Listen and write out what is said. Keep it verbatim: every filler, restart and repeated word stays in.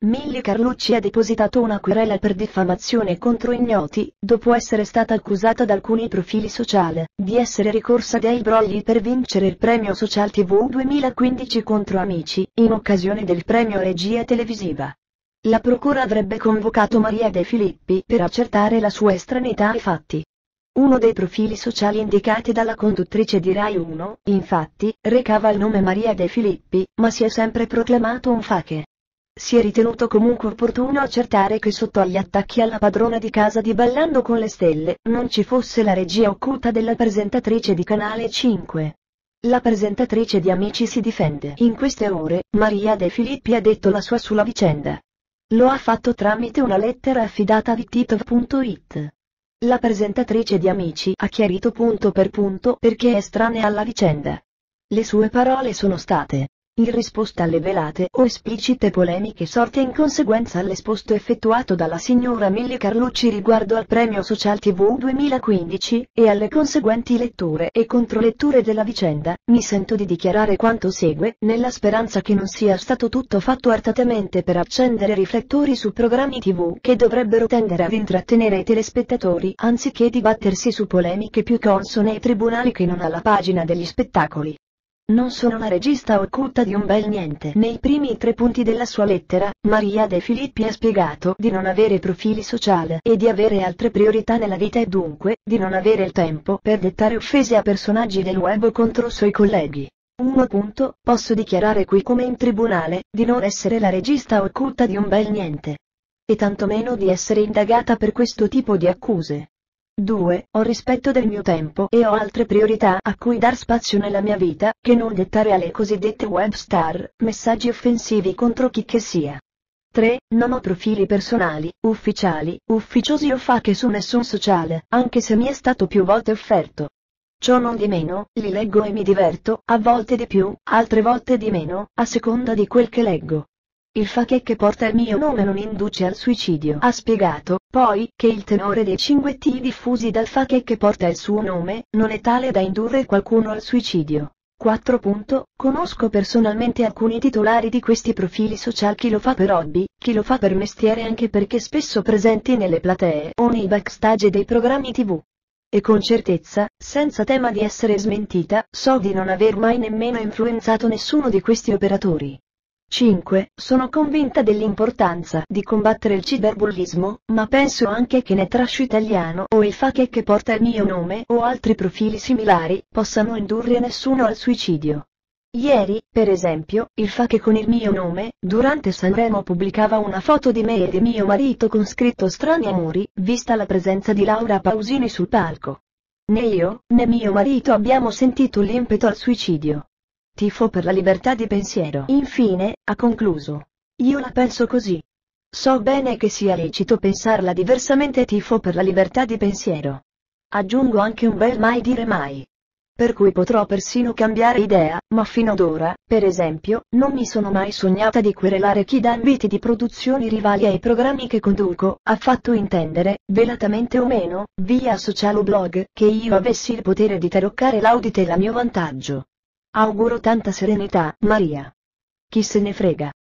Milly Carlucci ha depositato una querela per diffamazione contro ignoti, dopo essere stata accusata da alcuni profili social di essere ricorsa dei brogli per vincere il premio Social T V duemilaquindici contro Amici, in occasione del premio Regia Televisiva. La procura avrebbe convocato Maria De Filippi per accertare la sua estraneità ai fatti. Uno dei profili sociali indicati dalla conduttrice di Rai uno, infatti, recava il nome Maria De Filippi, ma si è sempre proclamato un fake. Si è ritenuto comunque opportuno accertare che sotto agli attacchi alla padrona di casa di Ballando con le Stelle, non ci fosse la regia occulta della presentatrice di Canale cinque. La presentatrice di Amici si difende. In queste ore, Maria De Filippi ha detto la sua sulla vicenda. Lo ha fatto tramite una lettera affidata a Vittitov punto it. La presentatrice di Amici ha chiarito punto per punto perché è estranea alla vicenda. Le sue parole sono state: in risposta alle velate o esplicite polemiche sorte in conseguenza all'esposto effettuato dalla signora Milly Carlucci riguardo al premio Social T V duemilaquindici, e alle conseguenti letture e controletture della vicenda, mi sento di dichiarare quanto segue, nella speranza che non sia stato tutto fatto artatamente per accendere riflettori su programmi tivù che dovrebbero tendere ad intrattenere i telespettatori anziché dibattersi su polemiche più consone ai tribunali che non alla pagina degli spettacoli. Non sono la regista occulta di un bel niente. Nei primi tre punti della sua lettera, Maria De Filippi ha spiegato di non avere profili social e di avere altre priorità nella vita e dunque, di non avere il tempo per dettare offese a personaggi del web contro suoi colleghi. uno. Posso dichiarare qui come in tribunale, di non essere la regista occulta di un bel niente. E tantomeno di essere indagata per questo tipo di accuse. due. Ho rispetto del mio tempo e ho altre priorità a cui dar spazio nella mia vita, che non dettare alle cosiddette web star, messaggi offensivi contro chi che sia. tre. Non ho profili personali, ufficiali, ufficiosi o fake su nessun sociale, anche se mi è stato più volte offerto. Ciò non di meno, li leggo e mi diverto, a volte di più, altre volte di meno, a seconda di quel che leggo. Il fake che porta il mio nome non induce al suicidio. Ha spiegato, poi, che il tenore dei cinguetti diffusi dal fake che porta il suo nome, non è tale da indurre qualcuno al suicidio. quattro. Conosco personalmente alcuni titolari di questi profili social, chi lo fa per hobby, chi lo fa per mestiere anche perché spesso presenti nelle platee o nei backstage dei programmi tivù. E con certezza, senza tema di essere smentita, so di non aver mai nemmeno influenzato nessuno di questi operatori. cinque. Sono convinta dell'importanza di combattere il cyberbullismo, ma penso anche che né Trash Italiano o il fake che porta il mio nome o altri profili similari possano indurre nessuno al suicidio. Ieri, per esempio, il fake con il mio nome, durante Sanremo pubblicava una foto di me e di mio marito con scritto Strani amori, vista la presenza di Laura Pausini sul palco. Né io, né mio marito abbiamo sentito l'impeto al suicidio. Tifo per la libertà di pensiero. Infine, ha concluso. Io la penso così. So bene che sia lecito pensarla diversamente, tifo per la libertà di pensiero. Aggiungo anche un bel mai dire mai. Per cui potrò persino cambiare idea, ma fino ad ora, per esempio, non mi sono mai sognata di querelare chi dà inviti di produzioni rivali ai programmi che conduco, ha fatto intendere, velatamente o meno, via social o blog, che io avessi il potere di taroccare l'audite a mio vantaggio. Auguro tanta serenità, Maria. Chi se ne frega.